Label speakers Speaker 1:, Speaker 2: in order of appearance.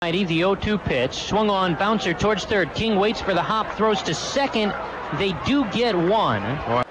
Speaker 1: righty, the 0-2 pitch. Swung on, bouncer towards third. King waits for the hop, throws to second. They do get one.